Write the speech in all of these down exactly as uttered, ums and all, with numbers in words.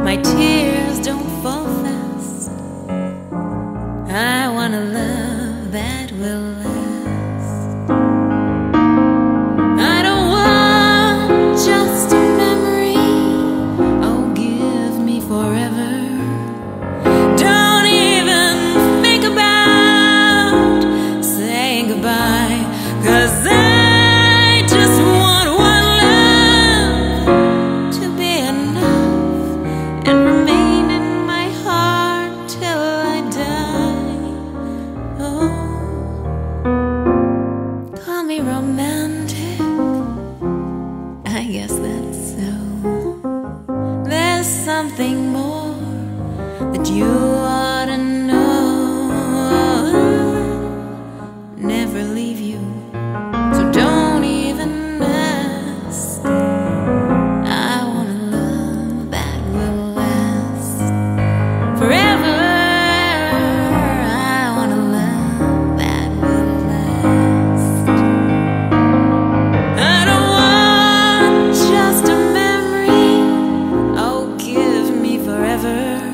my tears don't fall fast. I want a love that will last. I don't want just a memory. Oh, give me forever. Don't even think about saying goodbye, 'cause I just want one love to be enough and remain in my heart till I die. Oh, call me romantic, I guess that's so. There's something more that you ought to know. Never leave you, so don't even ask. I want a love that will last forever. I want a love that will last. I don't want just a memory. Oh, give me forever.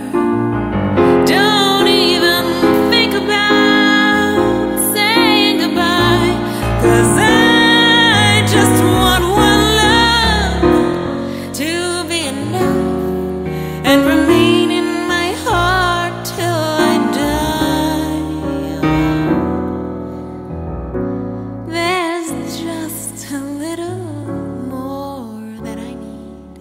Don't even think about saying goodbye, 'cause I just want one love to be enough and remain in my heart till I die. There's just a little more that I need.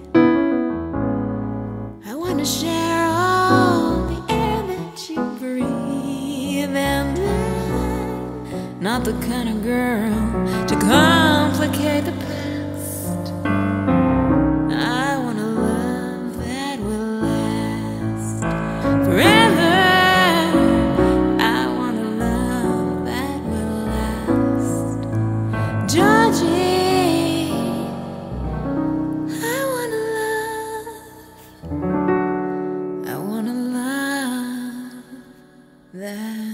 I want to share all the air that you breathe, and I'm not the kind of girl to complicate the past. I want a love that will last forever. I want a love that will last. Georgie, I want a love. I want a love that